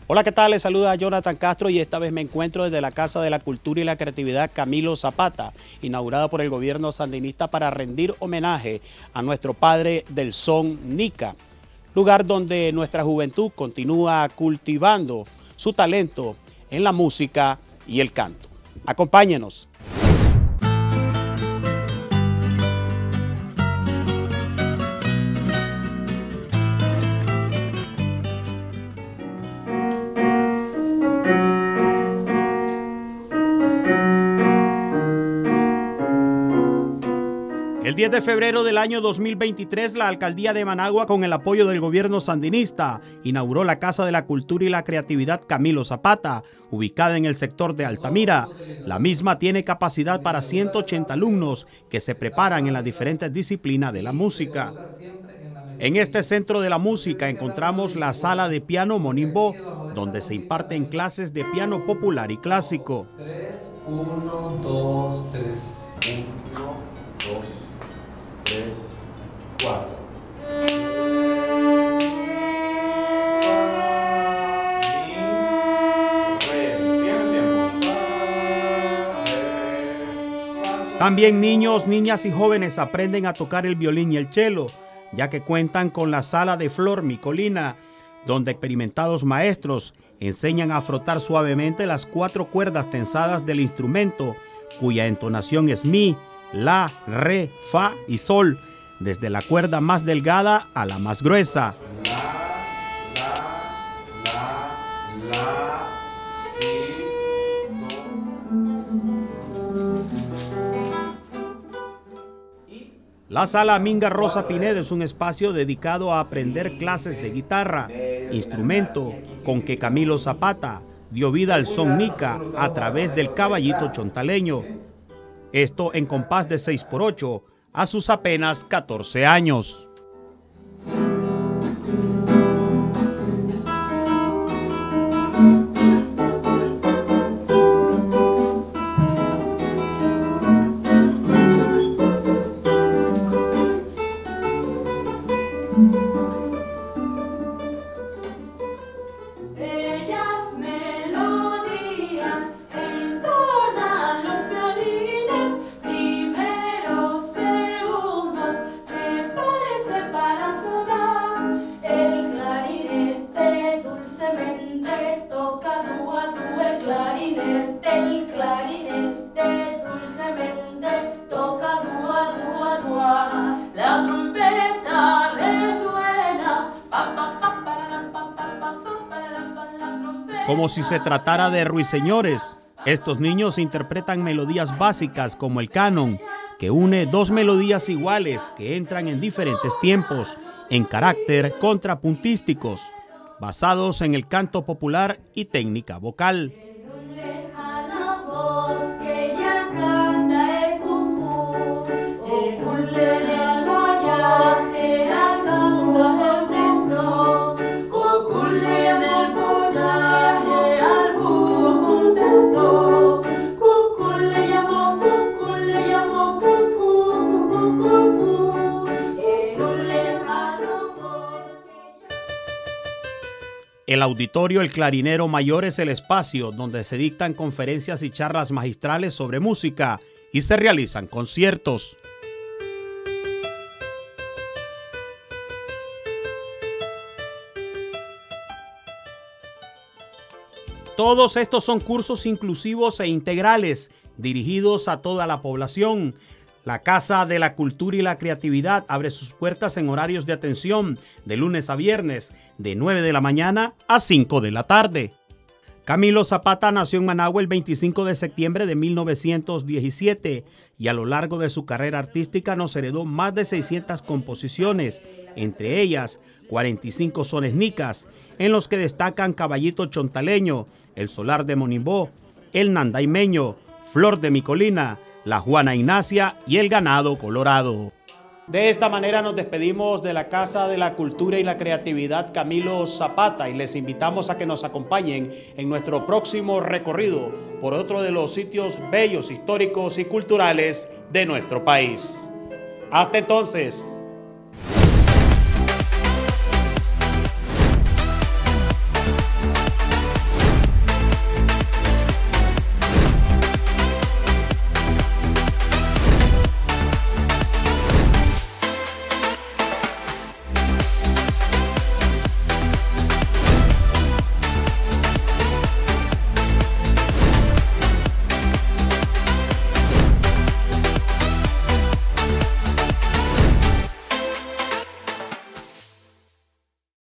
Hola, ¿qué tal? Les saluda Jonathan Castro y esta vez me encuentro desde la Casa de la Cultura y la Creatividad Camilo Zapata, inaugurada por el gobierno sandinista para rendir homenaje a nuestro padre del son Nica, lugar donde nuestra juventud continúa cultivando su talento en la música y el canto. Acompáñenos. El 10 de febrero del año 2023, la alcaldía de Managua, con el apoyo del gobierno sandinista, inauguró la Casa de la Cultura y la Creatividad Camilo Zapata, ubicada en el sector de Altamira. La misma tiene capacidad para 180 alumnos que se preparan en las diferentes disciplinas de la música. En este centro de la música encontramos la sala de piano Monimbo, donde se imparten clases de piano popular y clásico. 1, 2, 3. 1, 2, 3, 4. También niños, niñas y jóvenes aprenden a tocar el violín y el cello, ya que cuentan con la sala de Flor Micolina, donde experimentados maestros enseñan a frotar suavemente las 4 cuerdas tensadas del instrumento, cuya entonación es mi, la, re, fa y sol, desde la cuerda más delgada a la más gruesa. La sala Minga Rosa Pinedo es un espacio dedicado a aprender clases de guitarra, instrumento con que Camilo Zapata dio vida al son Nica a través del caballito chontaleño. Esto en compás de 6x8 a sus apenas 14 años. El clarinete dulcemente toca dua, dua, dua. La trompeta resuena. Como si se tratara de ruiseñores, estos niños interpretan melodías básicas como el canon, que une 2 melodías iguales que entran en diferentes tiempos, en carácter contrapuntísticos, basados en el canto popular y técnica vocal. El auditorio El Clarinero Mayor es el espacio donde se dictan conferencias y charlas magistrales sobre música y se realizan conciertos. Todos estos son cursos inclusivos e integrales dirigidos a toda la población. La Casa de la Cultura y la Creatividad abre sus puertas en horarios de atención de lunes a viernes, de 9 de la mañana a 5 de la tarde. Camilo Zapata nació en Managua el 25 de septiembre de 1917 y a lo largo de su carrera artística nos heredó más de 600 composiciones, entre ellas 45 sones nicas, en los que destacan Caballito Chontaleño, El Solar de Monimbo, El Nandaimeño, Flor de Micolina, La Juana Ignacia y El Ganado Colorado. De esta manera nos despedimos de la Casa de la Cultura y la Creatividad Camilo Zapata y les invitamos a que nos acompañen en nuestro próximo recorrido por otro de los sitios bellos, históricos y culturales de nuestro país. Hasta entonces.